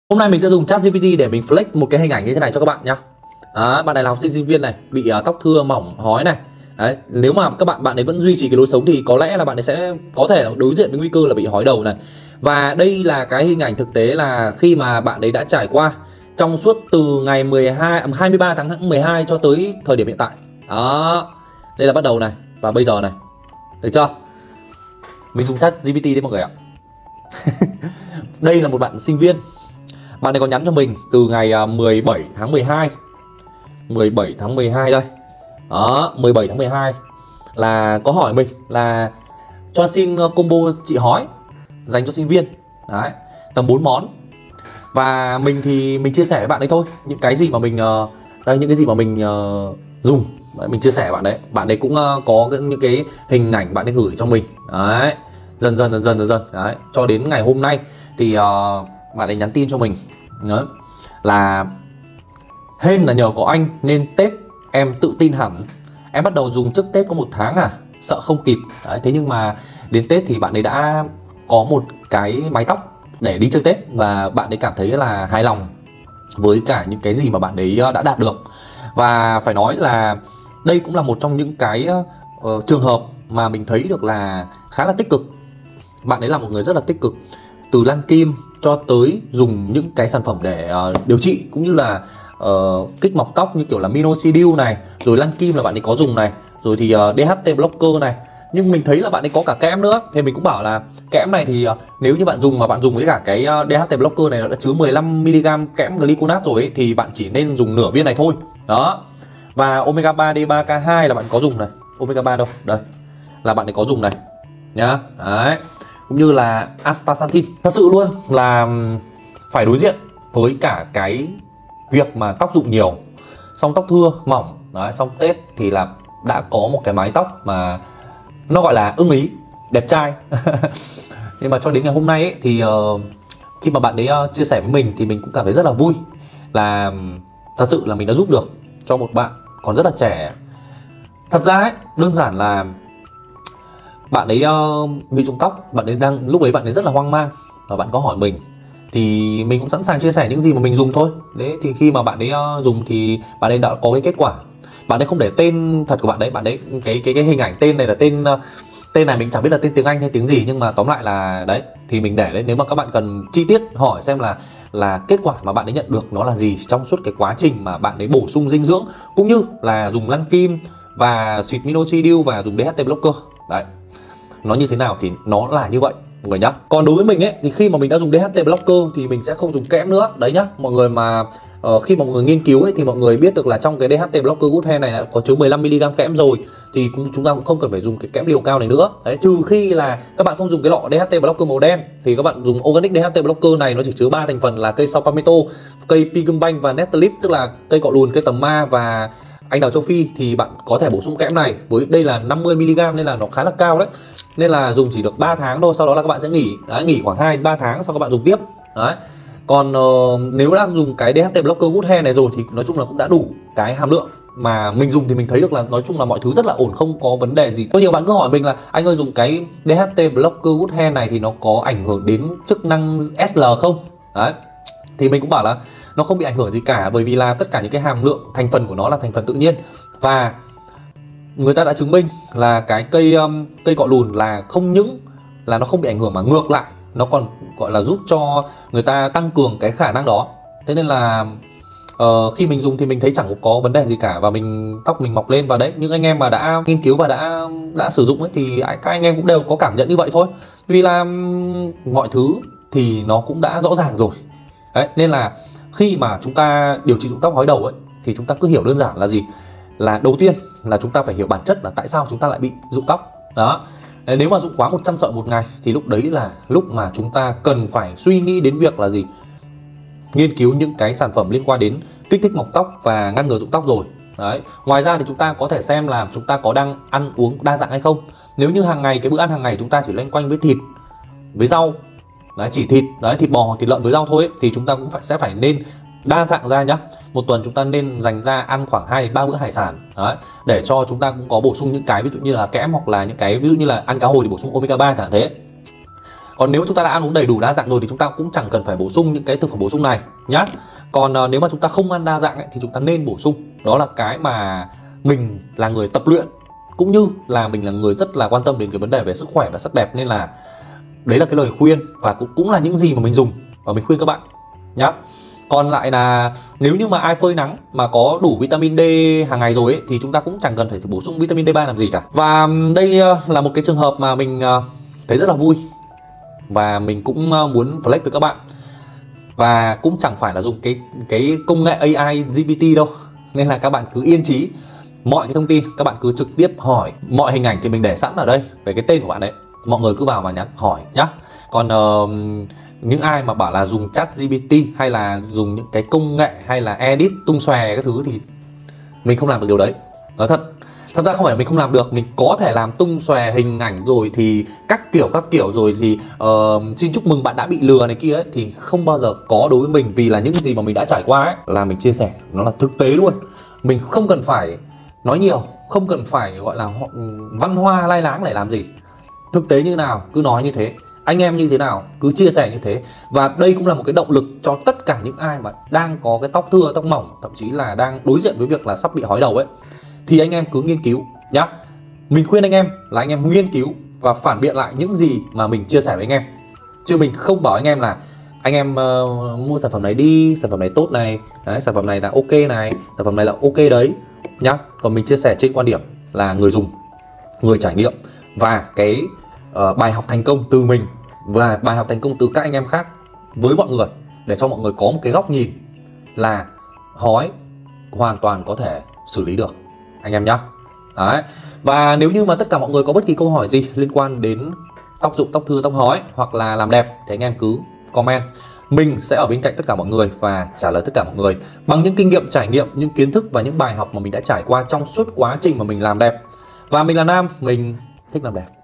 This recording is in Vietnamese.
Hôm nay mình sẽ dùng ChatGPT để mình flex một cái hình ảnh như thế này cho các bạn nhá. Bạn này là học sinh sinh viên này, bị tóc thưa mỏng hói này. Đấy, nếu mà các bạn ấy vẫn duy trì cái lối sống thì có lẽ là bạn ấy sẽ có thể đối diện với nguy cơ là bị hói đầu này. Và đây là cái hình ảnh thực tế là khi mà bạn ấy đã trải qua trong suốt từ ngày 23 tháng 12 cho tới thời điểm hiện tại. Đó. Đây là bắt đầu này và bây giờ này. Được chưa? Mình dùng ChatGPT đấy mọi người ạ. Đây là một bạn sinh viên. Bạn này có nhắn cho mình từ ngày 17 tháng 12. 17 tháng 12 đây. Đó, 17 tháng 12 là có hỏi mình là cho xin combo chị hói dành cho sinh viên. Đấy, tầm 4 món. Và mình thì mình chia sẻ với bạn ấy thôi, những cái gì mà mình đây, những cái gì mà mình dùng. Đấy, mình chia sẻ với bạn đấy. Bạn ấy cũng có những cái hình ảnh bạn ấy gửi cho mình. Đấy, dần dần đấy, cho đến ngày hôm nay thì bạn ấy nhắn tin cho mình. Đấy, là hên là nhờ có anh nên Tết em tự tin hẳn. Em bắt đầu dùng trước Tết có 1 tháng à, sợ không kịp. Đấy, thế nhưng mà đến Tết thì bạn ấy đã có một cái mái tóc để đi chơi Tết và bạn ấy cảm thấy là hài lòng với cả những cái gì mà bạn ấy đã đạt được. Và phải nói là đây cũng là một trong những cái trường hợp mà mình thấy được là khá là tích cực. Bạn ấy là một người rất là tích cực, từ lăn kim cho tới dùng những cái sản phẩm để điều trị cũng như là kích mọc tóc như kiểu là minoxidil này, rồi lăn kim là bạn ấy có dùng này, rồi thì DHT blocker này. Nhưng mình thấy là bạn ấy có cả kẽm nữa, thì mình cũng bảo là kẽm này thì nếu như bạn dùng mà bạn dùng với cả cái DHT blocker này nó đã chứa 15mg kẽm glyconate rồi ấy, thì bạn chỉ nên dùng nửa viên này thôi. Đó. Và omega 3 D3K2 là bạn có dùng này. Omega 3 đâu? Đây. Là bạn ấy có dùng này nhá. Đấy. Cũng như là astaxanthin. Thật sự luôn là phải đối diện với cả cái việc mà tóc rụng nhiều, xong tóc thưa mỏng. Đấy, xong Tết thì là đã có một cái mái tóc mà nó gọi là ưng ý, đẹp trai. Nhưng mà cho đến ngày hôm nay ấy, thì khi mà bạn ấy chia sẻ với mình thì mình cũng cảm thấy rất là vui. Là thật sự là mình đã giúp được cho một bạn còn rất là trẻ. Thật ra ấy, đơn giản là bạn ấy bị rụng tóc, bạn ấy lúc ấy bạn ấy rất là hoang mang và bạn có hỏi mình thì mình cũng sẵn sàng chia sẻ những gì mà mình dùng thôi. Đấy, thì khi mà bạn ấy dùng thì bạn ấy đã có cái kết quả. Bạn ấy không để tên thật của bạn đấy, bạn ấy cái hình ảnh tên này là tên này mình chẳng biết là tên tiếng Anh hay tiếng gì, nhưng mà tóm lại là đấy thì mình để đấy. Nếu mà các bạn cần chi tiết hỏi xem là kết quả mà bạn ấy nhận được nó là gì trong suốt cái quá trình mà bạn ấy bổ sung dinh dưỡng cũng như là dùng lăn kim và xịt minoxidil và dùng DHT blocker. Đấy, nó như thế nào thì nó là như vậy mọi người nhá. Còn đối với mình ấy thì khi mà mình đã dùng DHT blocker thì mình sẽ không dùng kẽm nữa. Đấy nhá, mọi người mà khi mà mọi người nghiên cứu ấy thì mọi người biết được là trong cái DHT blocker good hair này đã có chứa 15mg kẽm rồi, thì chúng ta cũng không cần phải dùng cái kẽm liều cao này nữa. Đấy, trừ khi là các bạn không dùng cái lọ DHT blocker màu đen thì các bạn dùng organic DHT blocker này, nó chỉ chứa 3 thành phần là cây sao palmetto, cây pigmentum và nettlip, tức là cây cọ lùn, cây tầm ma và anh đào châu Phi. Thì bạn có thể bổ sung kẽm này với đây là 50mg nên là nó khá là cao đấy. Nên là dùng chỉ được 3 tháng thôi, sau đó là các bạn sẽ nghỉ. Đấy, nghỉ khoảng 2-3 tháng sau các bạn dùng tiếp. Đấy. Còn nếu đã dùng cái DHT blocker good hair này rồi thì nói chung là cũng đã đủ cái hàm lượng mà mình dùng, thì mình thấy được là nói chung là mọi thứ rất là ổn, không có vấn đề gì. Có nhiều bạn cứ hỏi mình là anh ơi, dùng cái DHT blocker good hair này thì nó có ảnh hưởng đến chức năng SL không? Đấy, thì mình cũng bảo là nó không bị ảnh hưởng gì cả, bởi vì là tất cả những cái hàm lượng thành phần của nó là thành phần tự nhiên. Và người ta đã chứng minh là cái cây cọ lùn là không những là nó không bị ảnh hưởng mà ngược lại nó còn gọi là giúp cho người ta tăng cường cái khả năng đó. Thế nên là khi mình dùng thì mình thấy chẳng có vấn đề gì cả, và tóc mình mọc lên. Và đấy, những anh em mà đã nghiên cứu và đã sử dụng ấy thì các anh em cũng đều có cảm nhận như vậy thôi, vì là mọi thứ thì nó cũng đã rõ ràng rồi. Đấy, nên là khi mà chúng ta điều trị rụng tóc hói đầu ấy thì chúng ta cứ hiểu đơn giản là gì, là đầu tiên là chúng ta phải hiểu bản chất là tại sao chúng ta lại bị rụng tóc. Đó, nếu mà rụng quá 100 sợi một ngày thì lúc đấy là lúc mà chúng ta cần phải suy nghĩ đến việc là gì, nghiên cứu những cái sản phẩm liên quan đến kích thích mọc tóc và ngăn ngừa rụng tóc rồi. Đấy, ngoài ra thì chúng ta có thể xem là chúng ta có đang ăn uống đa dạng hay không. Nếu như hàng ngày cái bữa ăn hàng ngày chúng ta chỉ loanh quanh với thịt với rau, đấy, chỉ thịt, đấy, thịt bò, thịt lợn với rau thôi ấy, thì chúng ta cũng sẽ phải nên đa dạng ra nhá. Một tuần chúng ta nên dành ra ăn khoảng 2-3 bữa hải sản. Đấy, để cho chúng ta cũng có bổ sung những cái ví dụ như là kẽm, hoặc là những cái ví dụ như là ăn cá hồi thì bổ sung omega 3 chẳng thế. Còn nếu chúng ta đã ăn uống đầy đủ đa dạng rồi thì chúng ta cũng chẳng cần phải bổ sung những cái thực phẩm bổ sung này nhá. Còn nếu mà chúng ta không ăn đa dạng ấy, thì chúng ta nên bổ sung. Đó là cái mà mình là người tập luyện, cũng như là mình là người rất là quan tâm đến cái vấn đề về sức khỏe và sắc đẹp, nên là đấy là cái lời khuyên và cũng là những gì mà mình dùng và mình khuyên các bạn nhá. Còn lại là nếu như mà ai phơi nắng mà có đủ vitamin D hàng ngày rồi ấy, thì chúng ta cũng chẳng cần phải bổ sung vitamin D3 làm gì cả. Và đây là một cái trường hợp mà mình thấy rất là vui và mình cũng muốn flex với các bạn. Và cũng chẳng phải là dùng cái công nghệ AI GPT đâu, nên là các bạn cứ yên trí. Mọi cái thông tin các bạn cứ trực tiếp hỏi, mọi hình ảnh thì mình để sẵn ở đây về cái tên của bạn đấy, mọi người cứ vào mà nhắn hỏi nhá. Còn những ai mà bảo là dùng chat GPT hay là dùng những cái công nghệ hay là edit tung xòe các thứ thì mình không làm được điều đấy. Nói thật ra không phải là mình không làm được, mình có thể làm tung xòe hình ảnh rồi thì các kiểu rồi thì xin chúc mừng bạn đã bị lừa này kia ấy, thì không bao giờ có đối với mình, vì là những gì mà mình đã trải qua ấy là mình chia sẻ, nó là thực tế luôn. Mình không cần phải nói nhiều, không cần phải gọi là văn hoa lai láng để làm gì. Thực tế như nào cứ nói như thế, anh em như thế nào cứ chia sẻ như thế. Và đây cũng là một cái động lực cho tất cả những ai mà đang có cái tóc thưa, tóc mỏng, thậm chí là đang đối diện với việc là sắp bị hói đầu ấy, thì anh em cứ nghiên cứu nhá. Mình khuyên anh em là anh em nghiên cứu và phản biện lại những gì mà mình chia sẻ với anh em, chứ mình không bảo anh em là anh em mua sản phẩm này đi, sản phẩm này tốt này, đấy, sản phẩm này là ok này, sản phẩm này là ok đấy nhá. Còn mình chia sẻ trên quan điểm là người dùng, người trải nghiệm, và cái bài học thành công từ mình và bài học thành công từ các anh em khác với mọi người, để cho mọi người có một cái góc nhìn là hói hoàn toàn có thể xử lý được anh em nhá. Đấy. Và nếu như mà tất cả mọi người có bất kỳ câu hỏi gì liên quan đến tóc rụng, tóc thưa, tóc hói hoặc là làm đẹp thì anh em cứ comment. Mình sẽ ở bên cạnh tất cả mọi người và trả lời tất cả mọi người bằng những kinh nghiệm, trải nghiệm, những kiến thức và những bài học mà mình đã trải qua trong suốt quá trình mà mình làm đẹp. Và mình là Nam, mình thích làm đẹp.